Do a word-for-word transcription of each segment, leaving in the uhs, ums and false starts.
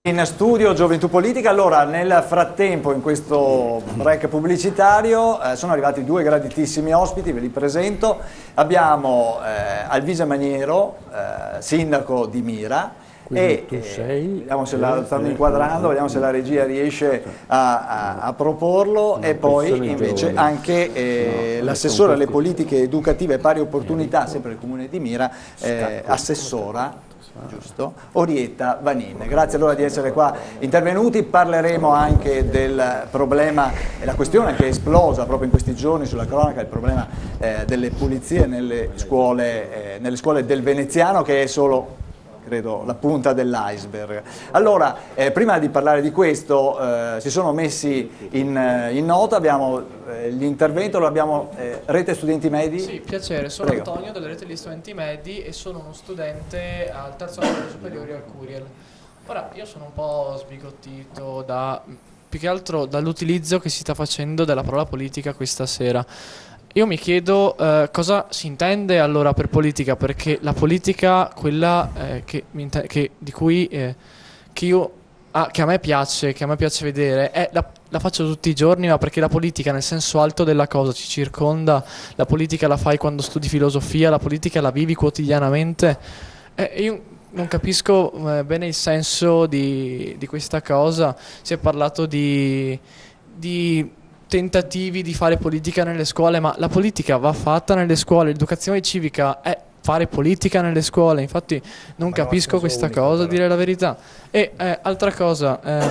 In studio Gioventù Politica. Allora, nel frattempo, in questo break pubblicitario, eh, sono arrivati due graditissimi ospiti, ve li presento. Abbiamo eh, Alvise Maniero, eh, sindaco di Mira. E tu sei, eh, vediamo se la stanno inquadrando, vediamo se la regia riesce a, a, a proporlo, e poi invece anche eh, l'assessore alle politiche educative e pari opportunità, sempre del comune di Mira, eh, assessora, giusto? Orietta Vanin. Grazie allora di essere qua intervenuti. Parleremo anche del problema e la questione che è esplosa proprio in questi giorni sulla cronaca, il problema eh, delle pulizie nelle scuole, eh, nelle scuole del Veneziano, che è solo, credo, la punta dell'iceberg. Allora, eh, prima di parlare di questo, eh, si sono messi in, in nota, abbiamo eh, l'intervento, lo abbiamo, eh, Rete Studenti Medi? Sì, piacere, sono Prego. Antonio della Rete degli Studenti Medi e sono uno studente al terzo anno delle superiori al Curiel. Ora, io sono un po' sbigottito da, più che altro dall'utilizzo che si sta facendo della parola politica questa sera. Io mi chiedo eh, cosa si intende allora per politica, perché la politica, quella eh, che, che, di cui eh, che, io, ah, che a me piace, che a me piace vedere, è, la, la faccio tutti i giorni, ma perché la politica nel senso alto della cosa ci circonda, la politica la fai quando studi filosofia, la politica la vivi quotidianamente. Eh, io non capisco eh, bene il senso di, di questa cosa. Si è parlato di... di tentativi di fare politica nelle scuole, ma la politica va fatta nelle scuole, l'educazione civica è fare politica nelle scuole, infatti non capisco questa cosa, a dire la verità. E eh, altra cosa, eh,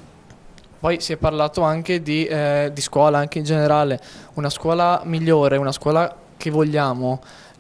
poi si è parlato anche di, eh, di scuola, anche in generale, una scuola migliore, una scuola che vogliamo,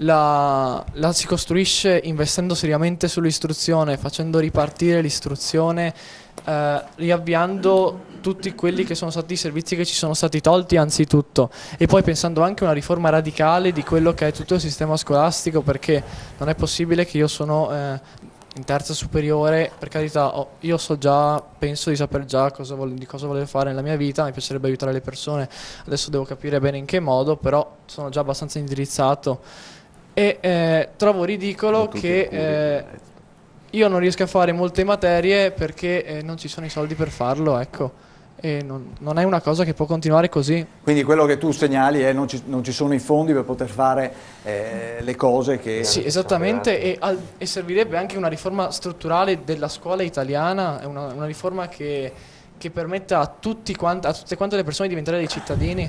la, la si costruisce investendo seriamente sull'istruzione, facendo ripartire l'istruzione, eh, riavviando tutti quelli che sono stati i servizi che ci sono stati tolti anzitutto, e poi pensando anche a una riforma radicale di quello che è tutto il sistema scolastico, perché non è possibile che io sono eh, in terza superiore, per carità, oh, io so già, penso di saper già cosa vole, di cosa volevo fare nella mia vita, mi piacerebbe aiutare le persone, adesso devo capire bene in che modo, però sono già abbastanza indirizzato e eh, trovo ridicolo che eh, io non riesco a fare molte materie perché eh, non ci sono i soldi per farlo, ecco. E non, non è una cosa che può continuare così. Quindi quello che tu segnali è non ci, non ci sono i fondi per poter fare eh, le cose che... Sì, esattamente, e, al, e servirebbe anche una riforma strutturale della scuola italiana, una, una riforma che, che permetta a, tutti quanti, a tutte quante le persone di diventare dei cittadini.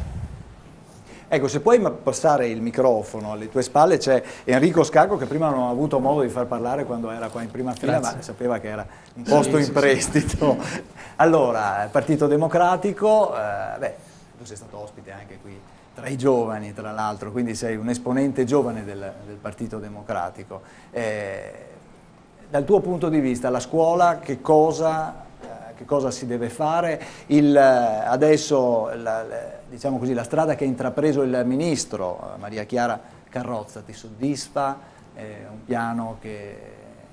Ecco, se puoi passare il microfono, alle tue spalle c'è Enrico Scacco, che prima non ho avuto modo di far parlare quando era qua in prima fila, Grazie. Ma sapeva che era un posto sì, in prestito. Sì, sì. Allora, Partito Democratico, eh, beh, tu sei stato ospite anche qui tra i giovani, tra l'altro, quindi sei un esponente giovane del, del Partito Democratico. Eh, dal tuo punto di vista, la scuola che cosa... che cosa si deve fare, il, adesso la, diciamo così, la strada che ha intrapreso il ministro Maria Chiara Carrozza ti soddisfa? È un piano che...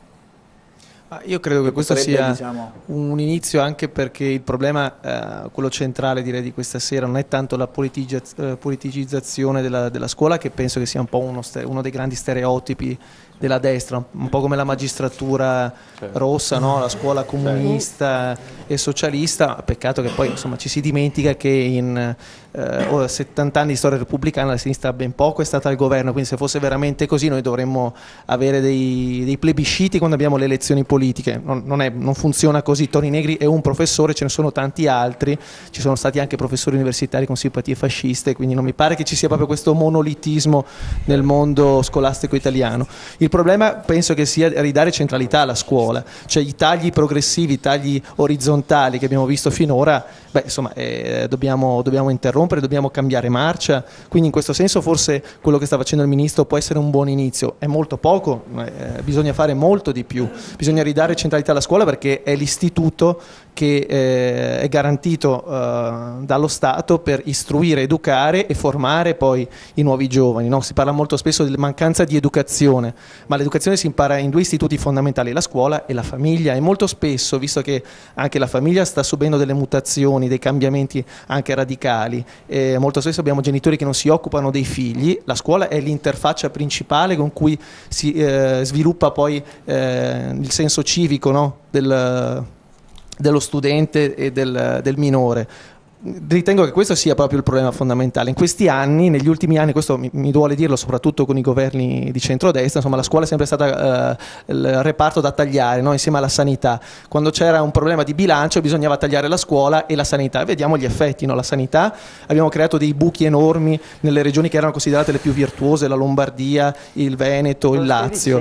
Io credo che, che questo sia diciamo... un inizio, anche perché il problema, eh, quello centrale direi di questa sera, non è tanto la politigizz eh, politicizzazione della, della scuola, che penso che sia un po' uno, uno dei grandi stereotipi della destra, un po' come la magistratura certo. rossa, no? La scuola comunista certo. e socialista. Peccato che poi insomma, ci si dimentica che in eh, settanta anni di storia repubblicana la sinistra ben poco è stata al governo, quindi se fosse veramente così noi dovremmo avere dei, dei plebisciti quando abbiamo le elezioni politiche. Non, non, è, non funziona così. Toni Negri è un professore, ce ne sono tanti altri, ci sono stati anche professori universitari con simpatie fasciste, quindi non mi pare che ci sia proprio questo monolitismo nel mondo scolastico italiano. Il problema penso che sia ridare centralità alla scuola, cioè i tagli progressivi, i tagli orizzontali che abbiamo visto finora, beh, insomma, eh, dobbiamo, dobbiamo interrompere, dobbiamo cambiare marcia, quindi in questo senso forse quello che sta facendo il Ministro può essere un buon inizio. È molto poco, eh, bisogna fare molto di più, bisogna ridare centralità alla scuola perché è l'istituto che eh, è garantito eh, dallo Stato per istruire, educare e formare poi i nuovi giovani, no? Si parla molto spesso della mancanza di educazione, ma l'educazione si impara in due istituti fondamentali, la scuola e la famiglia, e molto spesso, visto che anche la famiglia sta subendo delle mutazioni, dei cambiamenti anche radicali, eh, molto spesso abbiamo genitori che non si occupano dei figli, la scuola è l'interfaccia principale con cui si eh, sviluppa poi eh, il senso civico, no? del dello studente e del, del minore. Ritengo che questo sia proprio il problema fondamentale. In questi anni, negli ultimi anni, questo mi, mi duole dirlo soprattutto con i governi di centrodestra, insomma la scuola è sempre stata eh, il reparto da tagliare, no? Insieme alla sanità. Quando c'era un problema di bilancio bisognava tagliare la scuola e la sanità. Vediamo gli effetti, no? La sanità, abbiamo creato dei buchi enormi nelle regioni che erano considerate le più virtuose, la Lombardia, il Veneto, il Lazio.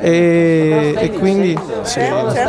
E, e quindi, sì.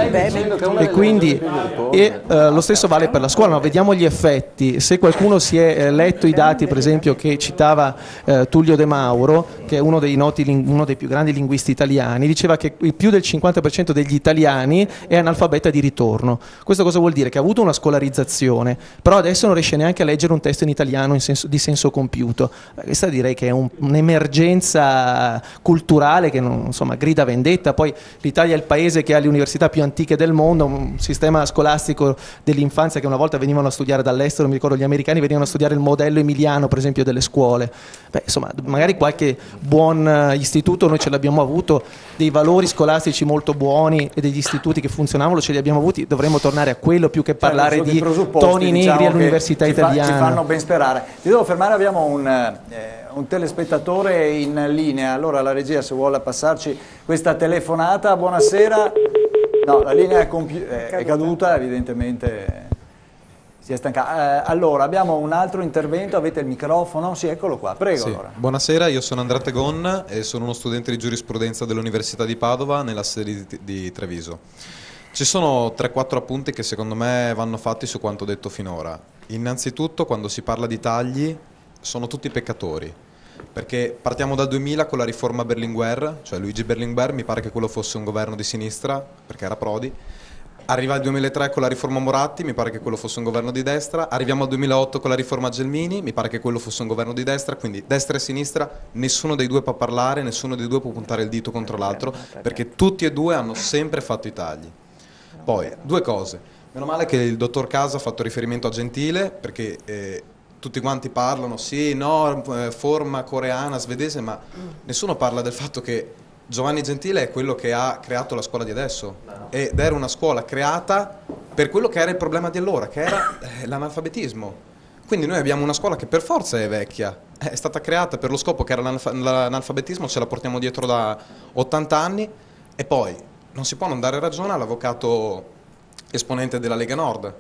e, quindi e, uh, lo stesso vale per la scuola, ma vediamo gli effetti. Se qualcuno si è letto i dati, per esempio, che citava eh, Tullio De Mauro, che è uno dei, noti, uno dei più grandi linguisti italiani, diceva che più del cinquanta per cento degli italiani è analfabeta di ritorno. Questo cosa vuol dire? Che ha avuto una scolarizzazione, però adesso non riesce neanche a leggere un testo in italiano in senso, di senso compiuto. Questa direi che è un, un'emergenza culturale che non, insomma, grida vendetta. Poi l'Italia è il paese che ha le università più antiche del mondo, un sistema scolastico dell'infanzia che una volta venivano a studiare dall'estero. Mi ricordo gli americani venivano a studiare il modello emiliano, per esempio, delle scuole. Beh, insomma, magari qualche buon istituto noi ce l'abbiamo avuto, dei valori scolastici molto buoni e degli istituti che funzionavano ce li abbiamo avuti, dovremmo tornare a quello più che parlare cioè, di toni negri diciamo all'università ci italiana. Fa, ci fanno ben sperare. Ti devo fermare, abbiamo un, eh, un telespettatore in linea, allora la regia se vuole passarci questa telefonata. Buonasera. No, la linea è, è, è caduta, evidentemente si è stancata. Eh, allora, abbiamo un altro intervento, avete il microfono? Sì, eccolo qua, prego. Sì. Allora. Buonasera, io sono Andrea Tegon e sono uno studente di giurisprudenza dell'Università di Padova nella sede di, di Treviso. Ci sono tre quattro appunti che secondo me vanno fatti su quanto detto finora. Innanzitutto, quando si parla di tagli, sono tutti peccatori. Perché partiamo dal duemila con la riforma Berlinguer, cioè Luigi Berlinguer, mi pare che quello fosse un governo di sinistra, perché era Prodi. Arriva il duemilatré con la riforma Moratti, mi pare che quello fosse un governo di destra. Arriviamo al duemilaotto con la riforma Gelmini, mi pare che quello fosse un governo di destra. Quindi destra e sinistra, nessuno dei due può parlare, nessuno dei due può puntare il dito contro l'altro, perché tutti e due hanno sempre fatto i tagli. Poi, due cose. Meno male che il dottor Casa ha fatto riferimento a Gentile, perché eh, tutti quanti parlano, sì, no, forma coreana, svedese, ma nessuno parla del fatto che Giovanni Gentile è quello che ha creato la scuola di adesso ed era una scuola creata per quello che era il problema di allora, che era eh, l'analfabetismo. Quindi noi abbiamo una scuola che per forza è vecchia, è stata creata per lo scopo che era l'analfabetismo, ce la portiamo dietro da ottanta anni e poi non si può non dare ragione all'avvocato esponente della Lega Nord.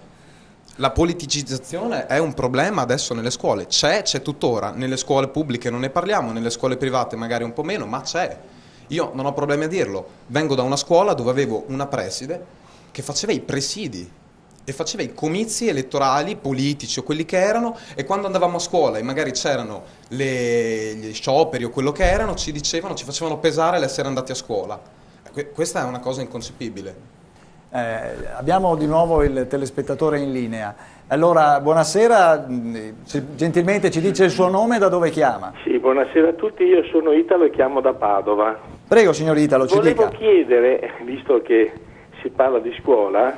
La politicizzazione è un problema adesso nelle scuole, c'è, c'è tuttora, nelle scuole pubbliche non ne parliamo, nelle scuole private magari un po' meno, ma c'è. Io non ho problemi a dirlo, vengo da una scuola dove avevo una preside che faceva i presidi e faceva i comizi elettorali, politici o quelli che erano, e quando andavamo a scuola e magari c'erano gli scioperi o quello che erano, ci dicevano, ci facevano pesare l'essere andati a scuola. Questa è una cosa inconcepibile. Eh, abbiamo di nuovo il telespettatore in linea. Allora, buonasera, gentilmente ci dice il suo nome e da dove chiama? Sì, buonasera a tutti, io sono Italo e chiamo da Padova. Prego signor Italo, ci Volevo dica. chiedere, visto che si parla di scuola,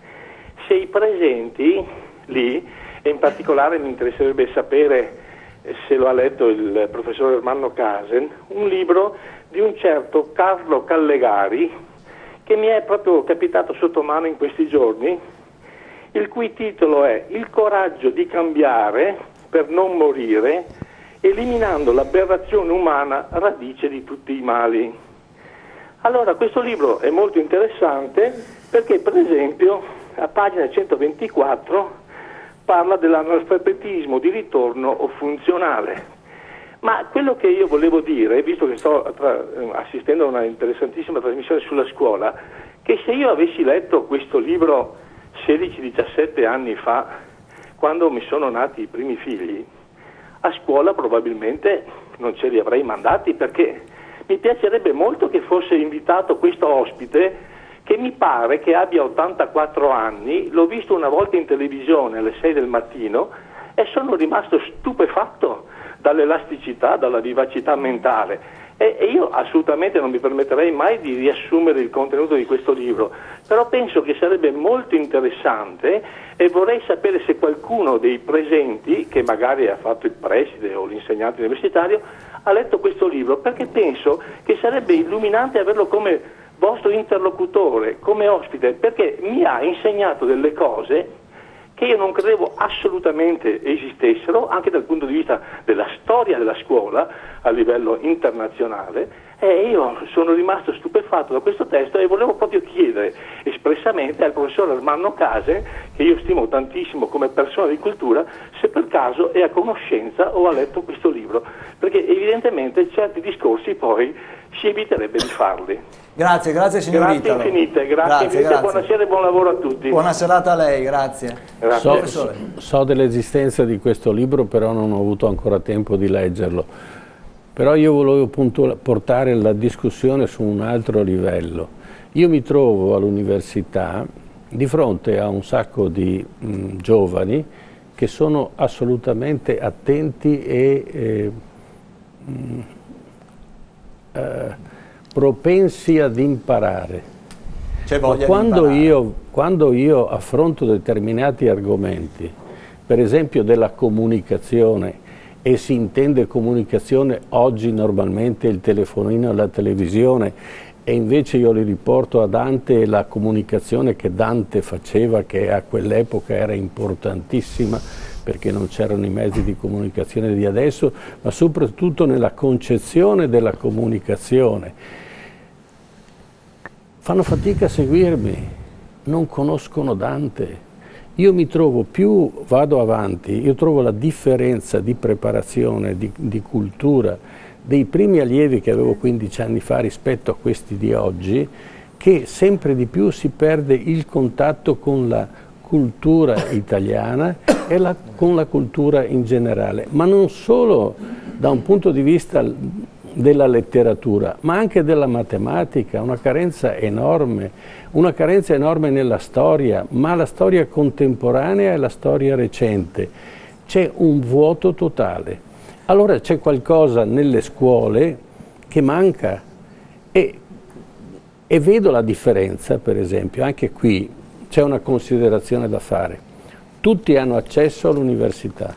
se i presenti lì, e in particolare mi interesserebbe sapere se lo ha letto il professor Ermanno Casen, un libro di un certo Carlo Callegari, che mi è proprio capitato sotto mano in questi giorni, il cui titolo è Il coraggio di cambiare per non morire, eliminando l'aberrazione umana radice di tutti i mali. Allora, questo libro è molto interessante perché, per esempio, a pagina centoventiquattro parla dell'analfabetismo di ritorno o funzionale. Ma quello che io volevo dire, visto che sto tra, assistendo a una interessantissima trasmissione sulla scuola, che se io avessi letto questo libro sedici diciassette anni fa, quando mi sono nati i primi figli, a scuola probabilmente non ce li avrei mandati, perché mi piacerebbe molto che fosse invitato questo ospite, che mi pare che abbia ottantaquattro anni, l'ho visto una volta in televisione alle sei del mattino e sono rimasto stupefatto dall'elasticità, dalla vivacità mentale. E, e io assolutamente non mi permetterei mai di riassumere il contenuto di questo libro, però penso che sarebbe molto interessante e vorrei sapere se qualcuno dei presenti, che magari ha fatto il preside o l'insegnante universitario, ha letto questo libro, perché penso che sarebbe illuminante averlo come vostro interlocutore, come ospite, perché mi ha insegnato delle cose che io non credevo assolutamente esistessero, anche dal punto di vista della storia della scuola a livello internazionale, e io sono rimasto stupefatto da questo testo e volevo proprio chiedere espressamente al professor Ermanno Case, che io stimo tantissimo come persona di cultura, se per caso è a conoscenza o ha letto questo libro, perché evidentemente certi discorsi poi si eviterebbe di farli. Grazie, grazie signor Grazie Italo. infinite, grazie, grazie, infinite, grazie. buonasera e buon lavoro a tutti. Buona serata a lei, grazie. Grazie. So, so dell'esistenza di questo libro, però non ho avuto ancora tempo di leggerlo. Però io volevo appunto portare la discussione su un altro livello. Io mi trovo all'università di fronte a un sacco di mh, giovani che sono assolutamente attenti e eh, mh, eh, propensi ad imparare. C'è voglia Quando di imparare. io, quando io affronto determinati argomenti, per esempio della comunicazione, e si intende comunicazione oggi normalmente il telefonino e la televisione, e invece io li riporto a Dante e la comunicazione che Dante faceva, che a quell'epoca era importantissima perché non c'erano i mezzi di comunicazione di adesso, ma soprattutto nella concezione della comunicazione. Fanno fatica a seguirmi, non conoscono Dante. Io mi trovo, più vado avanti, io trovo la differenza di preparazione, di, di cultura dei primi allievi che avevo quindici anni fa rispetto a questi di oggi, che sempre di più si perde il contatto con la cultura italiana e la, con la cultura in generale, ma non solo da un punto di vista della letteratura, ma anche della matematica, una carenza enorme, una carenza enorme nella storia, ma la storia contemporanea e la storia recente. C'è un vuoto totale. Allora c'è qualcosa nelle scuole che manca e, e vedo la differenza, per esempio, anche qui c'è una considerazione da fare. Tutti hanno accesso all'università,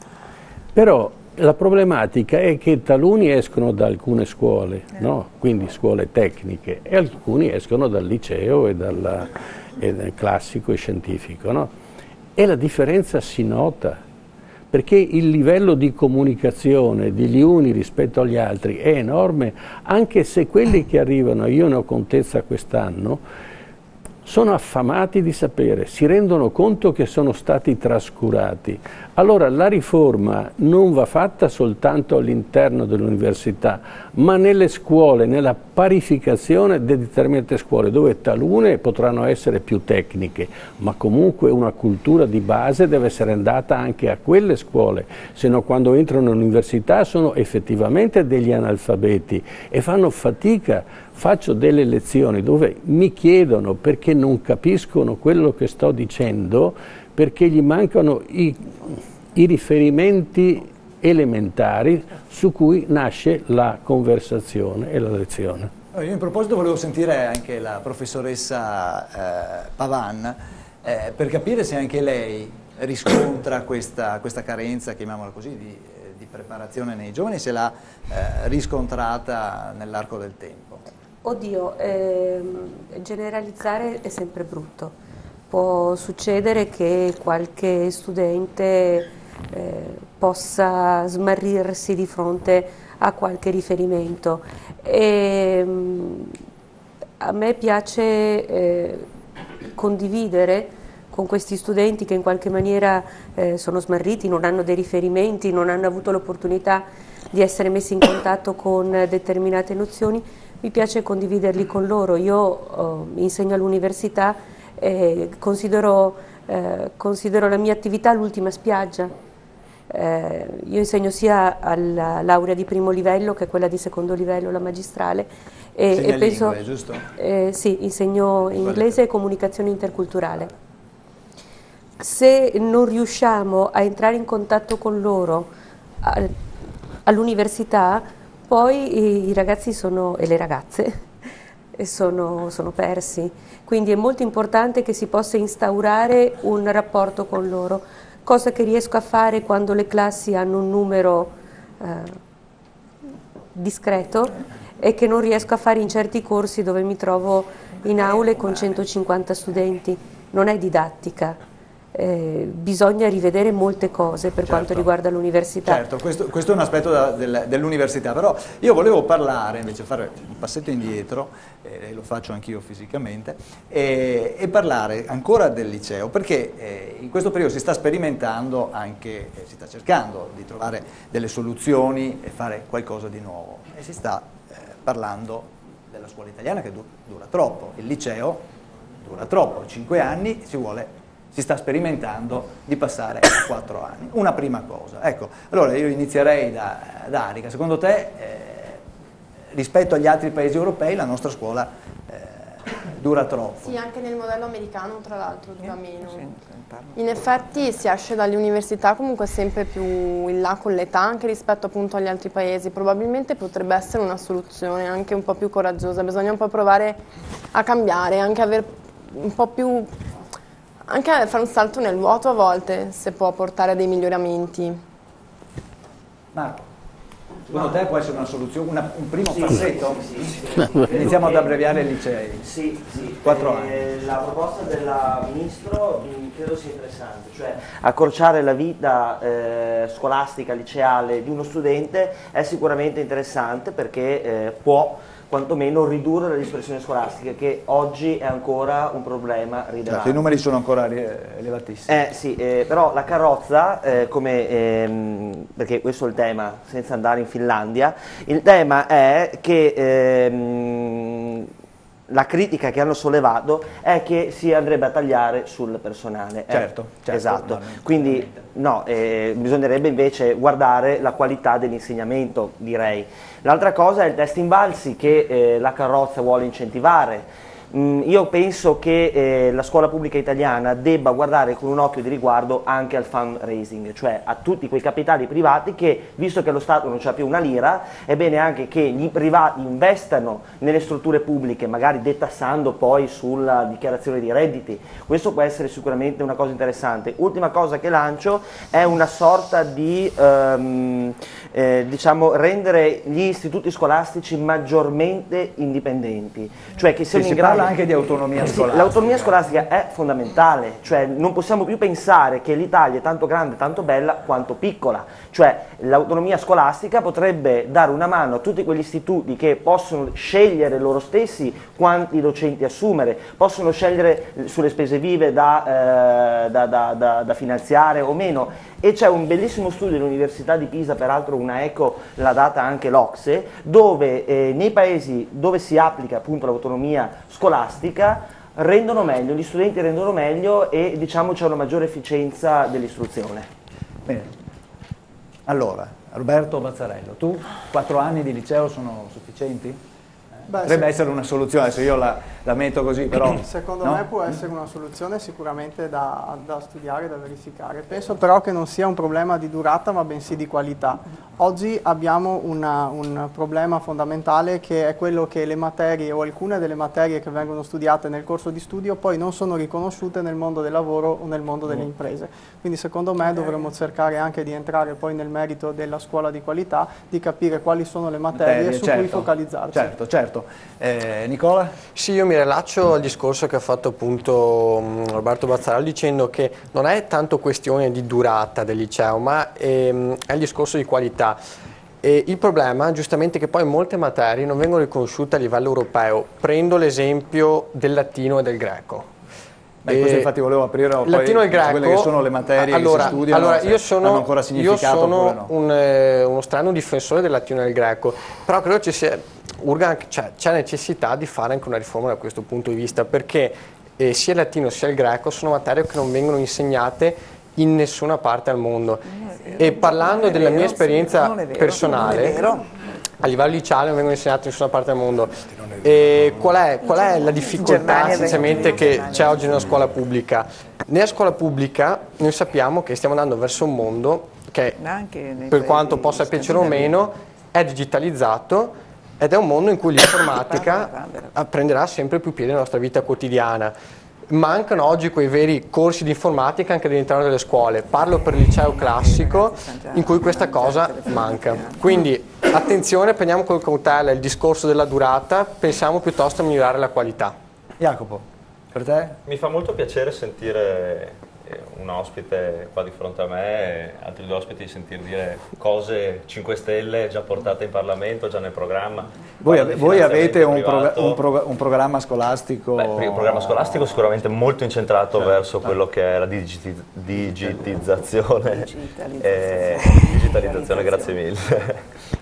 però la problematica è che taluni escono da alcune scuole, no? Quindi scuole tecniche, e alcuni escono dal liceo e, dalla, e dal classico e scientifico, no? E la differenza si nota, perché il livello di comunicazione degli uni rispetto agli altri è enorme, anche se quelli che arrivano, io ne ho contezza quest'anno, sono affamati di sapere, si rendono conto che sono stati trascurati. Allora la riforma non va fatta soltanto all'interno dell'università, ma nelle scuole, nella parificazione di determinate scuole, dove talune potranno essere più tecniche, ma comunque una cultura di base deve essere andata anche a quelle scuole, se no quando entrano all'università sono effettivamente degli analfabeti e fanno fatica. Faccio delle lezioni dove mi chiedono perché non capiscono quello che sto dicendo, perché gli mancano i, i riferimenti elementari su cui nasce la conversazione e la lezione. Io in proposito volevo sentire anche la professoressa eh, Pavan eh, per capire se anche lei riscontra questa, questa carenza, chiamiamola così, di, di preparazione nei giovani, se l'ha eh, riscontrata nell'arco del tempo. Oddio, ehm, generalizzare è sempre brutto. Può succedere che qualche studente eh, possa smarrirsi di fronte a qualche riferimento. E, mh, a me piace eh, condividere con questi studenti che in qualche maniera eh, sono smarriti, non hanno dei riferimenti, non hanno avuto l'opportunità di essere messi in contatto con determinate nozioni. Mi piace condividerli con loro. Io eh, insegno all'università e considero, eh, considero la mia attività l'ultima spiaggia. Eh, io insegno sia alla laurea di primo livello che quella di secondo livello, la magistrale. E, e penso, lingue, giusto? Eh, sì, insegno inglese e comunicazione interculturale. Se non riusciamo a entrare in contatto con loro all'università, poi i ragazzi sono, e le ragazze sono, sono persi, quindi è molto importante che si possa instaurare un rapporto con loro, cosa che riesco a fare quando le classi hanno un numero eh, discreto e che non riesco a fare in certi corsi dove mi trovo in aule con centocinquanta studenti. Non è didattica. Eh, bisogna rivedere molte cose per certo. quanto riguarda l'università. Certo, questo, questo è un aspetto da, del, dell'università, però io volevo parlare, invece fare un passetto indietro, eh, lo faccio anch'io fisicamente, eh, e parlare ancora del liceo, perché eh, in questo periodo si sta sperimentando anche, eh, si sta cercando di trovare delle soluzioni e fare qualcosa di nuovo, e si sta eh, parlando della scuola italiana che du- dura troppo, il liceo dura troppo, cinque anni, si vuole si sta sperimentando di passare a quattro anni. Una prima cosa. Ecco, allora io inizierei da, da Arica. Secondo te, eh, rispetto agli altri paesi europei, la nostra scuola eh, dura troppo? Sì, anche nel modello americano, tra l'altro, dura meno. In effetti si esce dalle università comunque sempre più in là con l'età, anche rispetto appunto agli altri paesi. Probabilmente potrebbe essere una soluzione anche un po' più coraggiosa. Bisogna un po' provare a cambiare, anche avere un po' più... Anche fare un salto nel vuoto a volte, se può portare a dei miglioramenti. Marco, secondo te può essere una soluzione, una, un primo sì, passetto? Sì, sì, sì. Iniziamo ad abbreviare i licei. Sì, sì. Quattro eh, anni. La proposta del Ministro credo sia interessante, cioè accorciare la vita eh, scolastica, liceale di uno studente è sicuramente interessante perché eh, può quantomeno ridurre la dispersione scolastica, che oggi è ancora un problema rilevante. Certo, i numeri sono ancora elevatissimi. Eh sì, eh, però la carrozza, eh, come, ehm, perché questo è il tema, senza andare in Finlandia, il tema è che ehm, la critica che hanno sollevato è che si andrebbe a tagliare sul personale. Certo, eh, certo, esatto. Quindi no, eh, bisognerebbe invece guardare la qualità dell'insegnamento, direi. L'altra cosa è il test Invalsi che eh, la carrozza vuole incentivare. Mm, io penso che eh, la scuola pubblica italiana debba guardare con un occhio di riguardo anche al fundraising, cioè a tutti quei capitali privati che, visto che lo Stato non c'ha più una lira, è bene anche che gli privati investano nelle strutture pubbliche, magari detassando poi sulla dichiarazione di redditi. Questo può essere sicuramente una cosa interessante. Ultima cosa che lancio è una sorta di ehm, eh, diciamo rendere gli istituti scolastici maggiormente indipendenti, cioè che siano in grado anche di autonomia scolastica. L'autonomia scolastica è fondamentale, cioè non possiamo più pensare che l'Italia è tanto grande, tanto bella quanto piccola, cioè l'autonomia scolastica potrebbe dare una mano a tutti quegli istituti che possono scegliere loro stessi quanti docenti assumere, possono scegliere sulle spese vive da, eh, da, da, da, da finanziare o meno. E c'è un bellissimo studio dell'Università di Pisa, peraltro una ECO l'ha data anche l'Ocse, dove eh, nei paesi dove si applica appunto l'autonomia scolastica rendono meglio, gli studenti rendono meglio e diciamo c'è una maggiore efficienza dell'istruzione. Bene, allora Roberto Bazzarello, tu quattro anni di liceo sono sufficienti? Beh, potrebbe essere una soluzione, adesso io la, la metto così, però... Secondo no? me può essere una soluzione sicuramente da, da studiare, da verificare. Penso però che non sia un problema di durata, ma bensì di qualità. Oggi abbiamo una, un problema fondamentale che è quello che le materie o alcune delle materie che vengono studiate nel corso di studio poi non sono riconosciute nel mondo del lavoro o nel mondo delle imprese. Quindi secondo me dovremmo cercare anche di entrare poi nel merito della scuola di qualità, di capire quali sono le materie, materie su certo, cui focalizzarci. Certo, certo. Eh, Nicola? Sì, io mi rilaccio al discorso che ha fatto appunto um, Roberto Bazzarello dicendo che non è tanto questione di durata del liceo, ma ehm, è il discorso di qualità. E il problema, giustamente, è che poi molte materie non vengono riconosciute a livello europeo. Prendo l'esempio del latino e del greco. Beh, questo infatti volevo aprire poi latino e greco, quelle che sono le materie allora, che si studiano, allora, io sono, hanno ancora significato io sono oppure no? un, eh, uno strano difensore del latino e del greco, però credo ci sia, urga, cioè, c'è necessità di fare anche una riforma da questo punto di vista, perché eh, sia il latino sia il greco sono materie che non vengono insegnate in nessuna parte al mondo. E parlando della mia esperienza personale, a livello liceale non vengono insegnate in nessuna parte del mondo. E qual è, qual è la difficoltà essenzialmente che c'è oggi nella scuola pubblica? Nella scuola pubblica noi sappiamo che stiamo andando verso un mondo che, per quanto possa piacere o meno, è digitalizzato ed è un mondo in cui l'informatica prenderà sempre più piede nella nostra vita quotidiana. Mancano oggi quei veri corsi di informatica anche all'interno delle scuole. Parlo per il liceo classico in cui questa cosa manca. Quindi attenzione, prendiamo con cautela il discorso della durata, pensiamo piuttosto a migliorare la qualità. Jacopo, per te? Mi fa molto piacere sentire un ospite qua di fronte a me e altri due ospiti sentir dire cose cinque Stelle già portate in Parlamento, già nel programma. Voi, ave voi avete un, prog un, prog un programma scolastico? Beh, un programma scolastico sicuramente molto incentrato certo, verso certo. quello che è la digiti digitizzazione, e, digitalizzazione, grazie mille,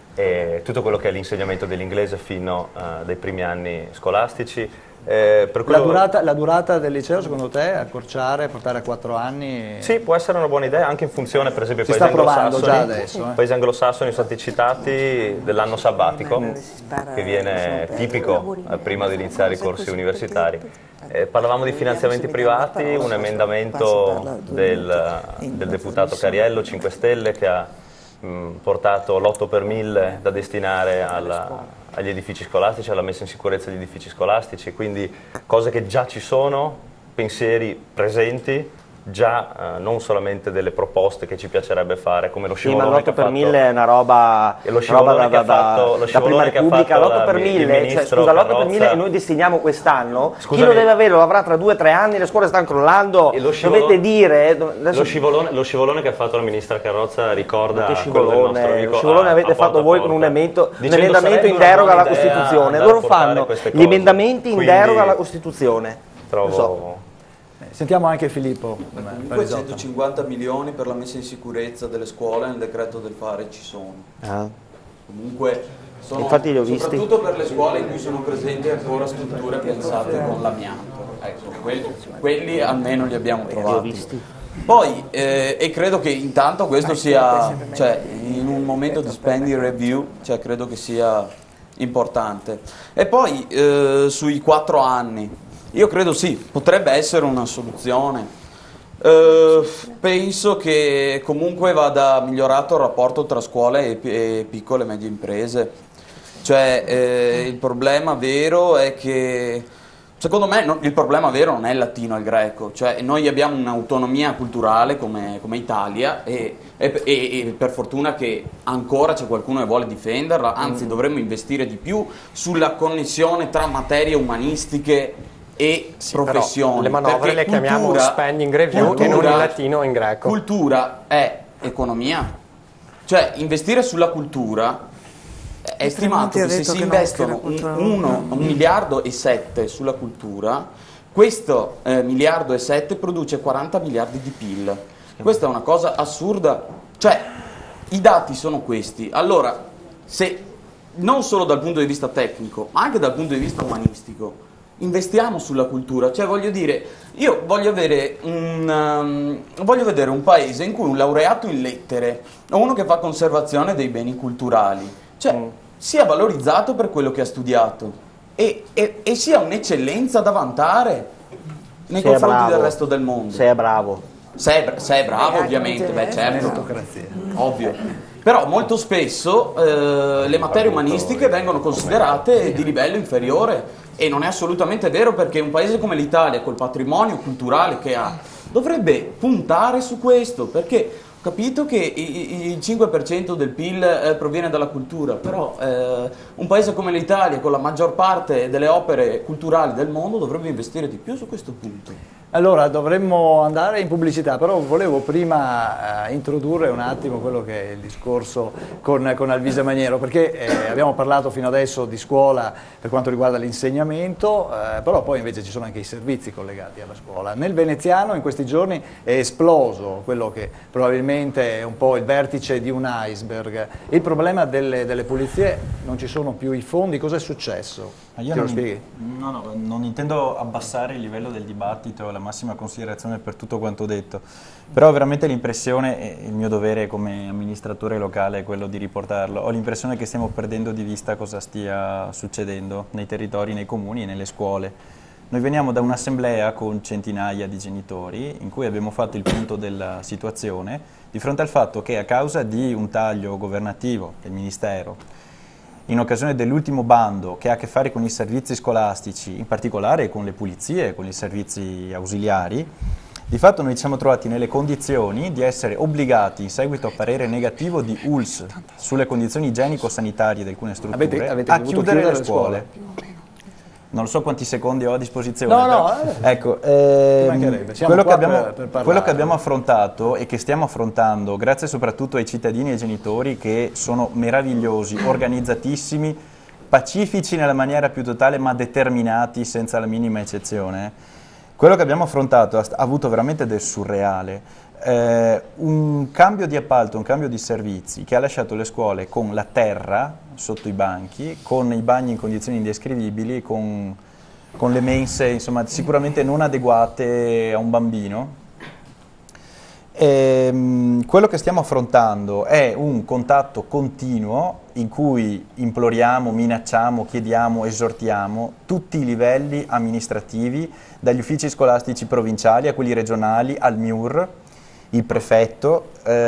e tutto quello che è l'insegnamento dell'inglese fino uh, dai primi anni scolastici. Eh, per quello... la, durata, la durata del liceo secondo te accorciare, portare a quattro anni? Sì, può essere una buona idea anche in funzione per esempio dei paesi anglosassoni, eh. paesi anglosassoni sono stati citati dell'anno sabbatico che viene tipico eh, prima di iniziare i corsi universitari. Eh, parlavamo di finanziamenti privati, un emendamento del, del deputato Cariello cinque Stelle che ha mh, portato l'otto per mille da destinare alla agli edifici scolastici, alla messa in sicurezza degli edifici scolastici, quindi cose che già ci sono, pensieri presenti, già eh, non solamente delle proposte che ci piacerebbe fare, come lo scivolone. Sì, ma l'otto per mille è una roba, lo scivolone roba da, che ha fatto, da, da prima Repubblica. L'otto per mille, cioè, scusa, l'otto per mille noi destiniamo quest'anno, chi lo deve avere lo avrà tra due o tre anni, le scuole stanno crollando, dovete dire... Adesso... Lo, scivolone, lo scivolone che ha fatto la ministra Carrozza ricorda che scivolone, lo scivolone a, avete a fatto voi con un emendamento, un emendamento in deroga deroga alla Costituzione, loro fanno gli emendamenti in deroga alla Costituzione. Trovo... Sentiamo anche Filippo. Comunque centocinquanta milioni per la messa in sicurezza delle scuole nel decreto del fare ci sono. Ah. Comunque sono, infatti li ho visti. Soprattutto per le scuole in cui sono presenti ancora strutture pensate con l'amianto. Ecco, quelli, quelli almeno li abbiamo trovati. Li ho visti. Poi, eh, e credo che intanto questo sia, cioè, in un momento di spending review, cioè, credo che sia importante. E poi eh, sui quattro anni. Io credo sì, potrebbe essere una soluzione. Eh, penso che comunque vada migliorato il rapporto tra scuole e, e piccole e medie imprese. Cioè, eh, il problema vero è che, secondo me, no, il problema vero non è il latino e il greco. Cioè, noi abbiamo un'autonomia culturale come, come Italia e, e, e per fortuna che ancora c'è qualcuno che vuole difenderla, anzi dovremmo investire di più sulla connessione tra materie umanistiche e sì, professioni. Le manovre le cultura, chiamiamo spending review cultura, e non in latino o in greco. Cultura è economia. Cioè, investire sulla cultura è stimato che se si investono un, uno, un miliardo e sette sulla cultura, questo eh, miliardo e sette produce quaranta miliardi di P I L. Questa è una cosa assurda. Cioè, i dati sono questi. Allora, se non solo dal punto di vista tecnico, ma anche dal punto di vista umanistico, investiamo sulla cultura. Cioè, voglio dire, io voglio avere un, um, voglio vedere un paese in cui un laureato in lettere o uno che fa conservazione dei beni culturali, cioè, mm. sia valorizzato per quello che ha studiato e, e, e sia un'eccellenza da vantare nei sei confronti bravo. del resto del mondo. Se è bravo. Se è, se è bravo, ovviamente, beh, certo, ovvio. Però molto spesso eh, le materie umanistiche vengono considerate di livello inferiore e non è assolutamente vero, perché un paese come l'Italia, col patrimonio culturale che ha, dovrebbe puntare su questo, perché ho capito che il cinque per cento del P I L eh, proviene dalla cultura, però eh, un paese come l'Italia, con la maggior parte delle opere culturali del mondo, dovrebbe investire di più su questo punto. Allora, dovremmo andare in pubblicità, però volevo prima eh, introdurre un attimo quello che è il discorso con, con Alvise Maniero, perché eh, abbiamo parlato fino adesso di scuola per quanto riguarda l'insegnamento, eh, però poi invece ci sono anche i servizi collegati alla scuola. Nel veneziano in questi giorni è esploso quello che probabilmente è un po' il vertice di un iceberg. Il problema delle, delle pulizie, non ci sono più i fondi, cosa è successo? Io non, no, no, non intendo abbassare il livello del dibattito, la massima considerazione per tutto quanto detto, però ho veramente l'impressione, e il mio dovere come amministratore locale è quello di riportarlo, ho l'impressione che stiamo perdendo di vista cosa stia succedendo nei territori, nei comuni e nelle scuole. Noi veniamo da un'assemblea con centinaia di genitori in cui abbiamo fatto il punto della situazione di fronte al fatto che a causa di un taglio governativo del Ministero, in occasione dell'ultimo bando che ha a che fare con i servizi scolastici, in particolare con le pulizie, con i servizi ausiliari, Di fatto noi ci siamo trovati nelle condizioni di essere obbligati, in seguito a parere negativo di U L S sulle condizioni igienico-sanitarie di alcune strutture, Avete- avete a dovuto chiudere chiudere le le scuole. Non so quanti secondi ho a disposizione. No, però- no, eh. ecco, ehm, Ci mancherebbe, siamo quello, che qua abbiamo, per- per parlare. quello che abbiamo affrontato e che stiamo affrontando, grazie soprattutto ai cittadini e ai genitori che sono meravigliosi, organizzatissimi, pacifici nella maniera più totale, ma determinati senza la minima eccezione. Quello che abbiamo affrontato ha, ha avuto veramente del surreale. Eh, un cambio di appalto, un cambio di servizi che ha lasciato le scuole con la terra sotto i banchi, con i bagni in condizioni indescrivibili, con, con le mense insomma, sicuramente non adeguate a un bambino. E, quello che stiamo affrontando è un contatto continuo in cui imploriamo, minacciamo, chiediamo, esortiamo tutti i livelli amministrativi, dagli uffici scolastici provinciali a quelli regionali, al M I U R, il prefetto.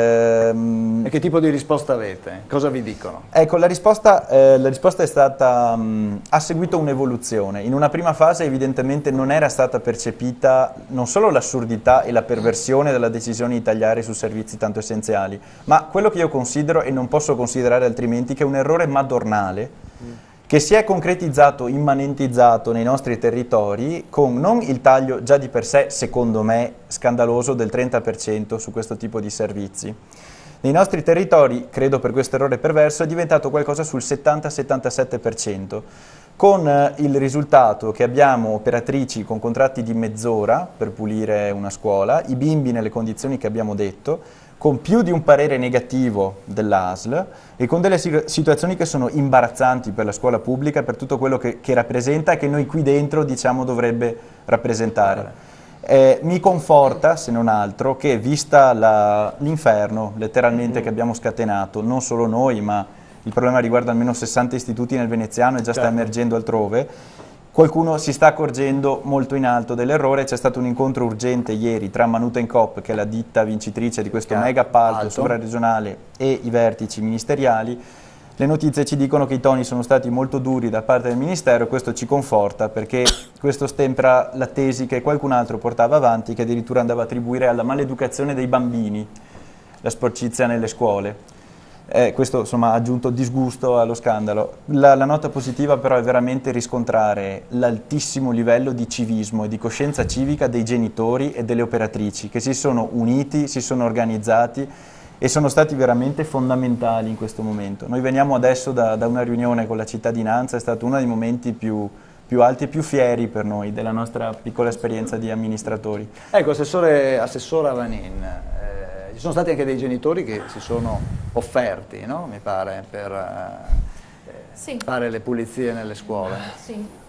Ehm... E che tipo di risposta avete? Cosa vi dicono? Ecco, la risposta, eh, la risposta è stata, mh, ha seguito un'evoluzione. In una prima fase evidentemente non era stata percepita non solo l'assurdità e la perversione della decisione di tagliare su servizi tanto essenziali, ma quello che io considero, e non posso considerare altrimenti, che è un errore madornale, mm. che si è concretizzato, immanentizzato nei nostri territori con non il taglio già di per sé, secondo me, scandaloso del trenta per cento su questo tipo di servizi. Nei nostri territori, credo per questo errore perverso, è diventato qualcosa sul settanta settantasette per cento, con eh, il risultato che abbiamo operatrici con contratti di mezz'ora per pulire una scuola, i bimbi nelle condizioni che abbiamo detto, con più di un parere negativo dell'A S L e con delle situazioni che sono imbarazzanti per la scuola pubblica, per tutto quello che, che rappresenta e che noi qui dentro diciamo dovrebbe rappresentare. Eh, mi conforta, se non altro, che vista l'inferno letteralmente che abbiamo scatenato, non solo noi, ma il problema riguarda almeno sessanta istituti nel veneziano e già sta Certo. emergendo altrove, qualcuno si sta accorgendo molto in alto dell'errore. C'è stato un incontro urgente ieri tra Manutencoop, che è la ditta vincitrice di questo mega appalto sovraregionale, e i vertici ministeriali. Le notizie ci dicono che i toni sono stati molto duri da parte del Ministero e questo ci conforta, perché questo stempera la tesi che qualcun altro portava avanti, che addirittura andava a attribuire alla maleducazione dei bambini la sporcizia nelle scuole. Eh, questo insomma ha aggiunto disgusto allo scandalo. La, la nota positiva però è veramente riscontrare l'altissimo livello di civismo e di coscienza civica dei genitori e delle operatrici, che si sono uniti, si sono organizzati e sono stati veramente fondamentali in questo momento. Noi veniamo adesso da, da una riunione con la cittadinanza, è stato uno dei momenti più, più alti e più fieri per noi della nostra piccola esperienza di amministratori. Ecco, assessore, assessora Vanin, eh, ci sono stati anche dei genitori che si sono offerti, no? Mi pare, per eh, sì. fare le pulizie nelle scuole. Sì,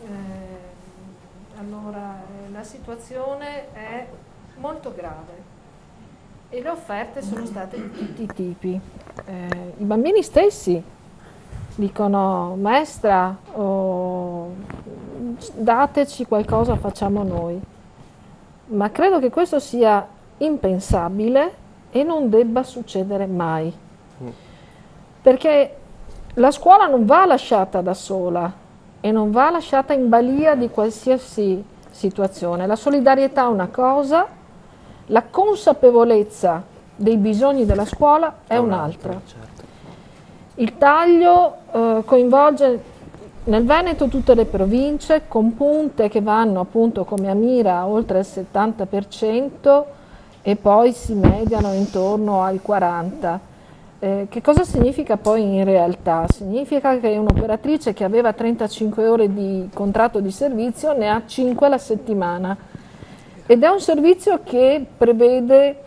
eh, allora la situazione è molto grave e le offerte sono state di tutti i tipi. Eh, I bambini stessi dicono: maestra, oh, dateci qualcosa, facciamo noi. Ma credo che questo sia impensabile e non debba succedere mai. Perché la scuola non va lasciata da sola e non va lasciata in balia di qualsiasi situazione. La solidarietà è una cosa, la consapevolezza dei bisogni della scuola è un'altra. Il taglio eh, coinvolge nel Veneto tutte le province, con punte che vanno appunto come a Mira oltre il settanta per cento e poi si mediano intorno al quaranta per cento. Eh, che cosa significa poi in realtà? Significa che un'operatrice che aveva trentacinque ore di contratto di servizio ne ha cinque alla settimana, ed è un servizio che prevede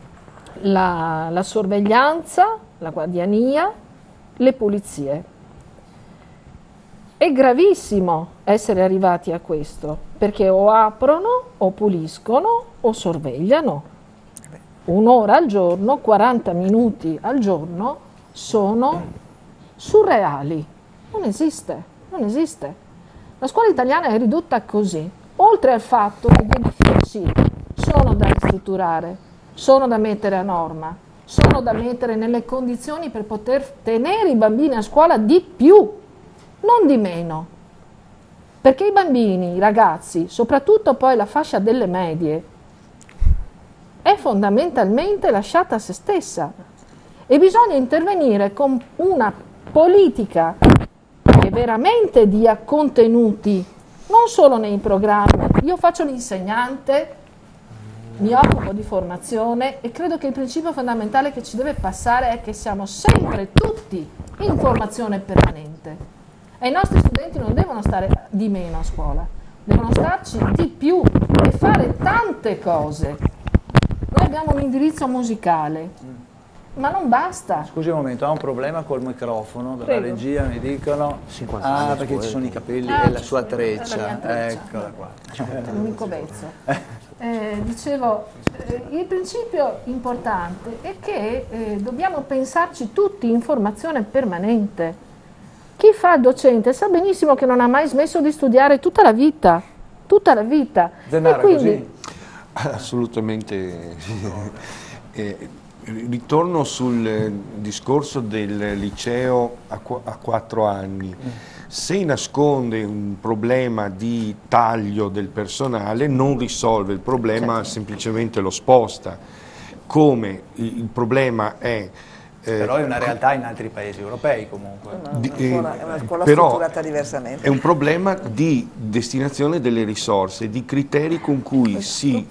la, la sorveglianza, la guardiania, le pulizie. È gravissimo essere arrivati a questo, perché o aprono, o puliscono, o sorvegliano. Un'ora al giorno, quaranta minuti al giorno sono surreali. Non esiste, non esiste. La scuola italiana è ridotta così, oltre al fatto che gli edifici sono da ristrutturare, sono da mettere a norma, sono da mettere nelle condizioni per poter tenere i bambini a scuola di più, non di meno. Perché i bambini, i ragazzi, soprattutto poi la fascia delle medie, è fondamentalmente lasciata a se stessa e bisogna intervenire con una politica che veramente dia contenuti, non solo nei programmi. Io faccio l'insegnante, mi occupo di formazione e credo che il principio fondamentale che ci deve passare è che siamo sempre tutti in formazione permanente e i nostri studenti non devono stare di meno a scuola, devono starci di più e fare tante cose. Noi abbiamo un indirizzo musicale, ma non basta. Scusi un momento, ha un problema col microfono, dalla Prego. regia mi dicono, ah perché ci sono i capelli Ah, e la sua treccia, è la mia treccia. eccola qua. È l'unico vezzo. Eh, dicevo, eh, il principio importante è che eh, dobbiamo pensarci tutti in formazione permanente. Chi fa il docente sa benissimo che non ha mai smesso di studiare tutta la vita, tutta la vita. Zennaro, e quindi, così? Assolutamente. eh, ritorno sul eh, discorso del liceo a, qu a quattro anni. Se nasconde un problema di taglio del personale, non risolve il problema, certo. semplicemente lo sposta. Come il, il problema è... Eh, però è una realtà in altri paesi europei comunque. Una, una scuola, è una scuola però strutturata diversamente. È un problema di destinazione delle risorse, di criteri con cui si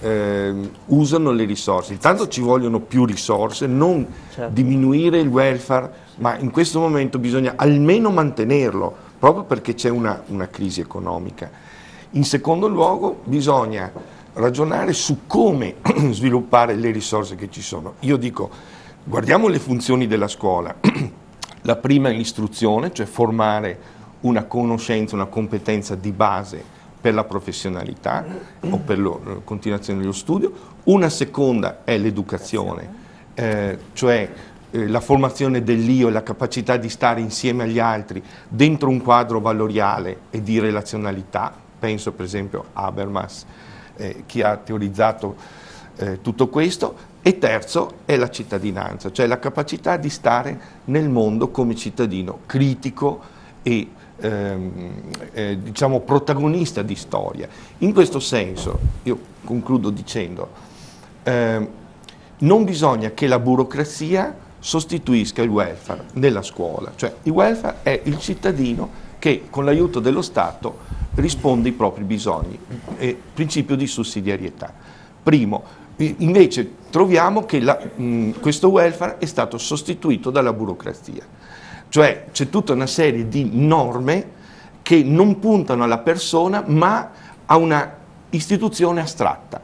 eh, usano le risorse. Intanto ci vogliono più risorse, non certo. diminuire il welfare, ma in questo momento bisogna almeno mantenerlo, proprio perché c'è una, una crisi economica. In secondo luogo bisogna ragionare su come sviluppare le risorse che ci sono. Io dico, guardiamo le funzioni della scuola. La prima è l'istruzione, cioè formare una conoscenza, una competenza di base per la professionalità o per la continuazione dello studio. Una seconda è l'educazione, eh, cioè eh, la formazione dell'io e la capacità di stare insieme agli altri dentro un quadro valoriale e di relazionalità. Penso per esempio a Habermas, eh, che ha teorizzato eh, tutto questo. E terzo è la cittadinanza, cioè la capacità di stare nel mondo come cittadino critico e ehm, eh, diciamo protagonista di storia. In questo senso, io concludo dicendo, eh, non bisogna che la burocrazia sostituisca il welfare nella scuola, cioè il welfare è il cittadino che con l'aiuto dello Stato risponde ai propri bisogni, è principio di sussidiarietà. Primo. Invece troviamo che la, mh, questo welfare è stato sostituito dalla burocrazia, cioè c'è tutta una serie di norme che non puntano alla persona ma a una istituzione astratta.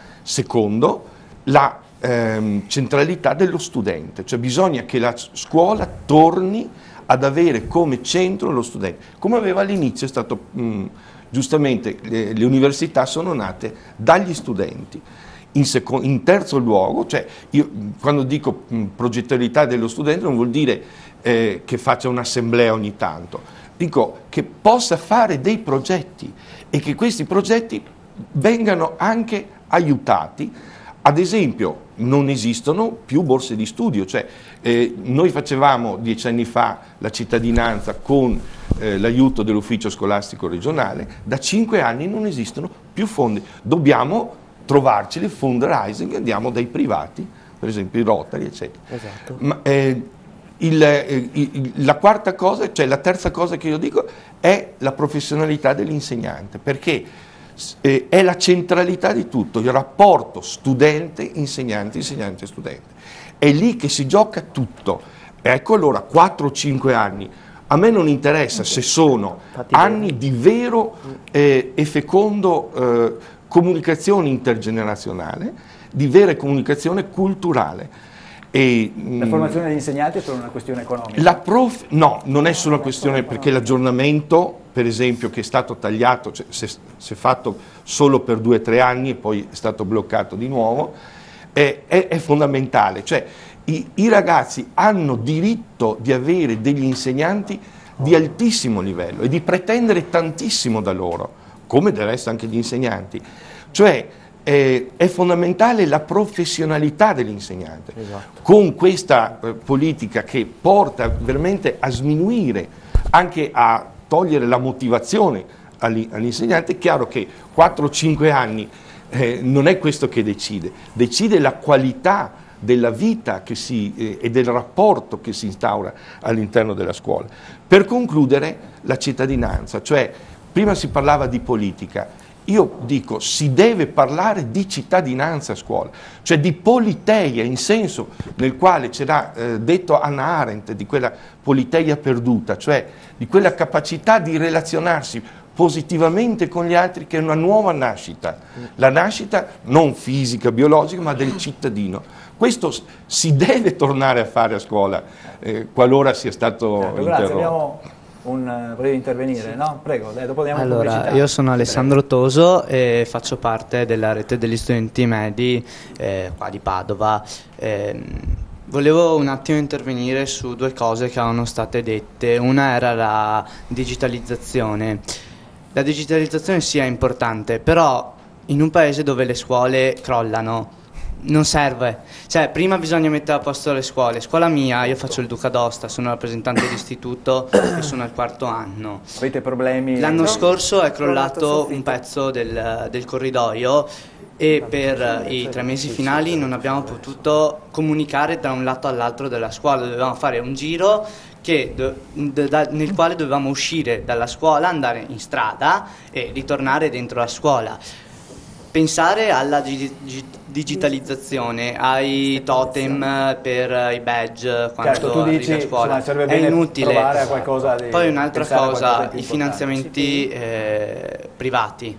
Secondo, la ehm, centralità dello studente, cioè bisogna che la scuola torni ad avere come centro lo studente, come aveva all'inizio, è stato mh, giustamente le, le università sono nate dagli studenti. In, in terzo luogo, cioè io quando dico mh, progettualità dello studente non vuol dire eh, che faccia un'assemblea ogni tanto, dico che possa fare dei progetti e che questi progetti vengano anche aiutati. Ad esempio non esistono più borse di studio, cioè eh, noi facevamo dieci anni fa la cittadinanza con eh, l'aiuto dell'ufficio scolastico regionale, da cinque anni non esistono più fondi, dobbiamo trovarceli, fundraising, andiamo dai privati, per esempio i Rotary, eccetera. Esatto. Ma, eh, il, eh, il, la quarta cosa, cioè la terza cosa che io dico, è la professionalità dell'insegnante, perché eh, è la centralità di tutto, il rapporto studente-insegnante, insegnante-studente. È lì che si gioca tutto. Ecco allora, quattro o cinque anni. A me non interessa se sono anni di vero eh, e fecondo eh, comunicazione intergenerazionale, di vera comunicazione culturale. E, la formazione degli insegnanti è solo una questione economica? La prof, no, non è solo una questione, perché l'aggiornamento, per esempio, che è stato tagliato, cioè, si è fatto solo per due o tre anni e poi è stato bloccato di nuovo, è, è, è fondamentale. Cioè, i, i ragazzi hanno diritto di avere degli insegnanti di altissimo livello e di pretendere tantissimo da loro, come del resto anche gli insegnanti. Cioè eh, è fondamentale la professionalità dell'insegnante. Esatto. Con questa eh, politica che porta veramente a sminuire, anche a togliere la motivazione all'insegnante, è chiaro che quattro o cinque anni eh, non è questo che decide, decide la qualità della vita che si, eh, e del rapporto che si instaura all'interno della scuola. Per concludere, la cittadinanza, cioè prima si parlava di politica, io dico si deve parlare di cittadinanza a scuola, cioè di politeia, in senso nel quale c'era eh, detto Hannah Arendt, di quella politeia perduta, cioè di quella capacità di relazionarsi positivamente con gli altri, che è una nuova nascita, la nascita non fisica, biologica, ma del cittadino. Questo si deve tornare a fare a scuola, eh, qualora sia stato Grazie, interrotto. abbiamo un... volevi intervenire, sì. No? Prego, dai, dopo andiamo in Allora, pubblicità. io sono Alessandro Toso e faccio parte della rete degli studenti medi eh, qua di Padova. Eh, volevo un attimo intervenire su due cose che erano state dette. Una era la digitalizzazione. La digitalizzazione sì è importante, però in un paese dove le scuole crollano non serve, cioè prima bisogna mettere a posto le scuole. Scuola mia, io faccio il Duca d'Osta, sono rappresentante d'istituto e sono al quarto anno. Avete problemi? L'anno no? scorso è crollato un pezzo del, del corridoio e per i tre mesi finali non abbiamo potuto comunicare da un lato all'altro della scuola, dovevamo fare un giro che, da, nel quale dovevamo uscire dalla scuola, andare in strada e ritornare dentro la scuola. Pensare alla digitalizzazione, ai totem per i badge quando certo, tu arrivi dici, a scuola, insomma, è inutile. Provare a qualcosa di, Poi un'altra cosa, i importante. finanziamenti eh, privati.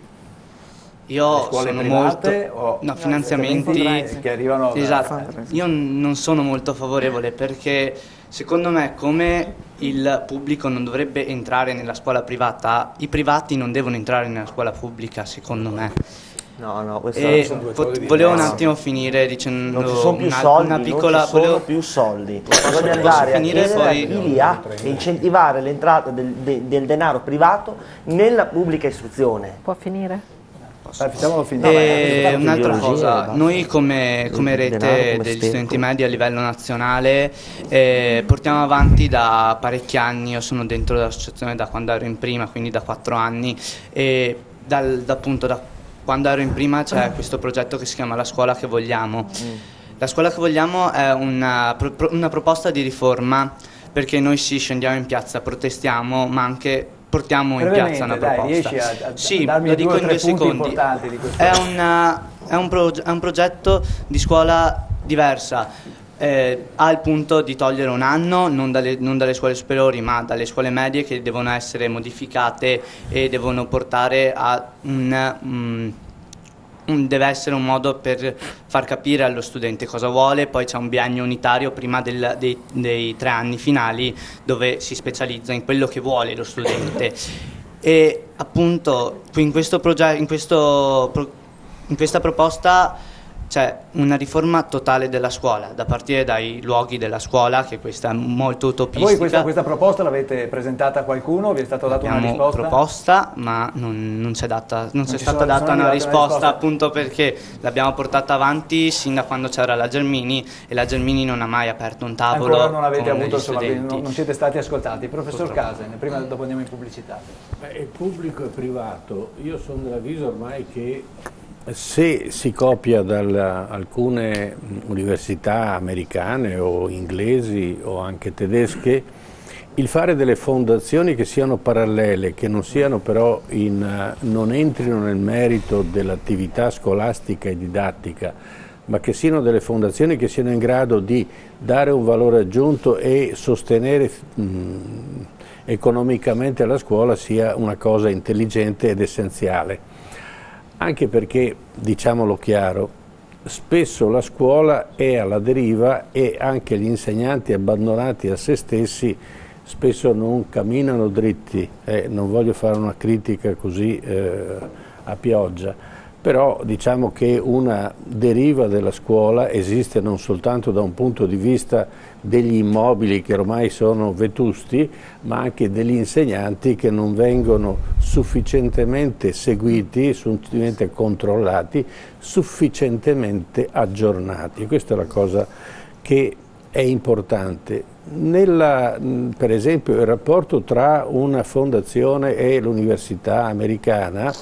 Io scuole sono private molto o no, finanziamenti che arrivano da- esatto. Io non sono molto favorevole perché secondo me, come il pubblico non dovrebbe entrare nella scuola privata, i privati non devono entrare nella scuola pubblica, secondo me. No, no, questo E sono due po- cose volevo un diverse. attimo finire dicendo Non ci sono più una, soldi, una piccola non ci sono volevo- più soldi. Bisogna Posso andare a finire, chiedere poi- a chi li ha e incentivare l'entrata del, de- del denaro privato nella pubblica istruzione. Può finire? Dai, facciamolo finire. E un'altra ideologie, cosa, basta. noi come, come Il denaro rete come degli stecco. studenti medi a livello nazionale eh, portiamo avanti da parecchi anni, io sono dentro l'associazione da quando ero in prima, quindi da quattro anni, e dal, da, appunto da quando ero in prima c'è questo progetto che si chiama La Scuola che Vogliamo. La Scuola che Vogliamo è una, pro- pro- una proposta di riforma, perché noi sì scendiamo in piazza, protestiamo, ma anche portiamo in piazza una dai, proposta. riesci a, a Sì, darmi lo due dico o in tre due punti secondi. importanti di questo. È, una, è, un proge- è un progetto di scuola diversa. Eh, ha il punto di togliere un anno, non dalle, non dalle scuole superiori ma dalle scuole medie, che devono essere modificate e devono portare a un... um, un- deve essere un modo per far capire allo studente cosa vuole. Poi c'è un biennio unitario prima del- dei, dei tre anni finali, dove si specializza in quello che vuole lo studente. E appunto qui in questo progetto, in questo pro- in questa proposta c'è una riforma totale della scuola, da partire dai luoghi della scuola, che questa è molto utopistica. Voi questa, questa proposta l'avete presentata a qualcuno? Vi è stata data una Abbiamo risposta? proposta, ma non, non c'è data, non c'è ci stata sono- data sono una arrivate una risposta, risposta? appunto perché l'abbiamo portata avanti sin da quando c'era la Gelmini, e la Gelmini non ha mai aperto un tavolo Ancora non avete con avuto, degli insomma, studenti. non, non siete stati ascoltati. Professor Purtroppo. Casene, prima dopo andiamo in pubblicità. Beh, il pubblico e privato, io sono dell'avviso ormai che se si copia da alcune università americane o inglesi o anche tedesche, il fare delle fondazioni che siano parallele, che non siano però in, non entrino nel merito dell'attività scolastica e didattica, ma che siano delle fondazioni che siano in grado di dare un valore aggiunto e sostenere mh, economicamente la scuola, sia una cosa intelligente ed essenziale. Anche perché, diciamolo chiaro, spesso la scuola è alla deriva e anche gli insegnanti abbandonati a se stessi spesso non camminano dritti. Eh, non voglio fare una critica così eh, a pioggia, però diciamo che una deriva della scuola esiste non soltanto da un punto di vista degli immobili che ormai sono vetusti, ma anche degli insegnanti che non vengono sufficientemente seguiti, sufficientemente controllati, sufficientemente aggiornati. Questa è la cosa che è importante. Nella, per esempio, il rapporto tra una fondazione e l'università americana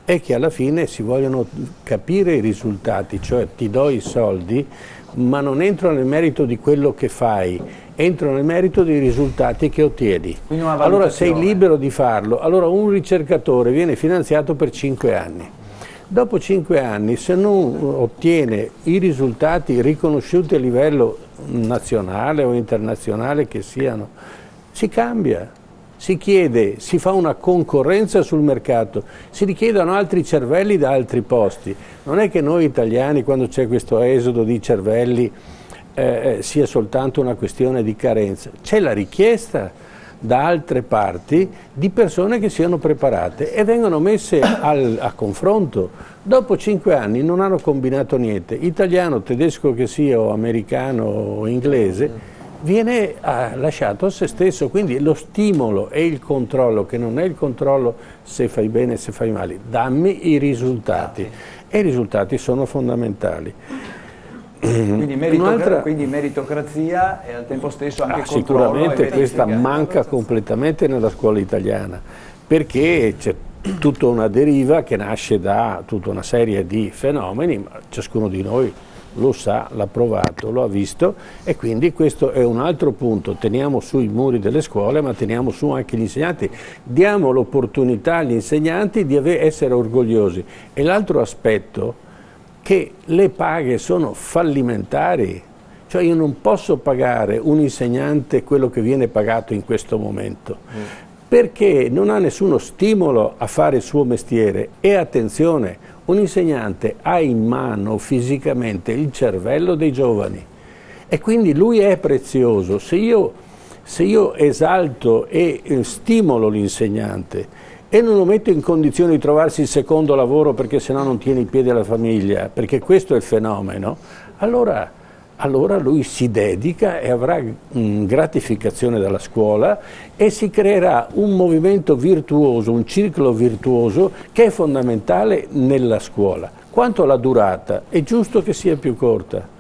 è che alla fine si vogliono capire i risultati, cioè ti do i soldi, ma non entro nel merito di quello che fai, entro nel merito dei risultati che ottieni. Allora sei libero di farlo. Allora un ricercatore viene finanziato per cinque anni. Dopo cinque anni, se non ottiene i risultati riconosciuti a livello nazionale o internazionale che siano, si cambia. Si chiede, si fa una concorrenza sul mercato, si richiedono altri cervelli da altri posti. Non è che noi italiani, quando c'è questo esodo di cervelli, eh, sia soltanto una questione di carenza. C'è la richiesta da altre parti di persone che siano preparate e vengono messe al, a confronto. Dopo cinque anni non hanno combinato niente. Italiano, tedesco che sia, o americano o inglese, viene ah, lasciato a se stesso, quindi lo stimolo e il controllo, che non è il controllo se fai bene e se fai male, dammi i risultati, e i risultati sono fondamentali. Quindi, meritocra quindi meritocrazia e al tempo stesso anche ah, controllo. Sicuramente questa manca completamente nella scuola italiana, perché c'è tutta una deriva che nasce da tutta una serie di fenomeni, ma ciascuno di noi lo sa, l'ha provato, lo ha visto, e quindi questo è un altro punto. Teniamo sui muri delle scuole, ma teniamo su anche gli insegnanti, diamo l'opportunità agli insegnanti di essere orgogliosi. E l'altro aspetto, che le paghe sono fallimentari, cioè io non posso pagare un insegnante quello che viene pagato in questo momento, mm. perché non ha nessuno stimolo a fare il suo mestiere. E attenzione, un insegnante ha in mano fisicamente il cervello dei giovani e quindi lui è prezioso. Se io, se io esalto e stimolo l'insegnante e non lo metto in condizione di trovarsi il secondo lavoro perché sennò non tiene i piedi alla famiglia, perché questo è il fenomeno, allora, allora lui si dedica e avrà mh, gratificazione dalla scuola e si creerà un movimento virtuoso, un ciclo virtuoso che è fondamentale nella scuola. Quanto alla durata, è giusto che sia più corta.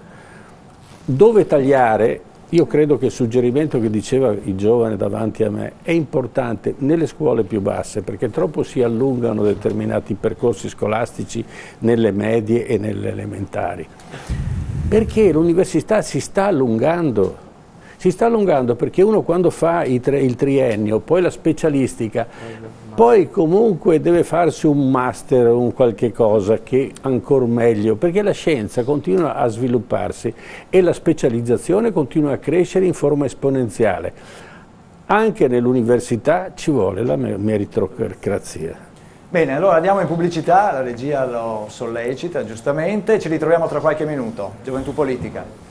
Dove tagliare? Io credo che il suggerimento che diceva il giovane davanti a me è importante nelle scuole più basse, perché troppo si allungano determinati percorsi scolastici nelle medie e nelle elementari. Perché l'università si sta allungando, si sta allungando perché uno quando fa il triennio, poi la specialistica, poi comunque deve farsi un master o un qualche cosa che ancora meglio, perché la scienza continua a svilupparsi e la specializzazione continua a crescere in forma esponenziale. Anche nell'università ci vuole la meritocrazia. Bene, allora andiamo in pubblicità, la regia lo sollecita giustamente, ci ritroviamo tra qualche minuto. Gioventù Politica.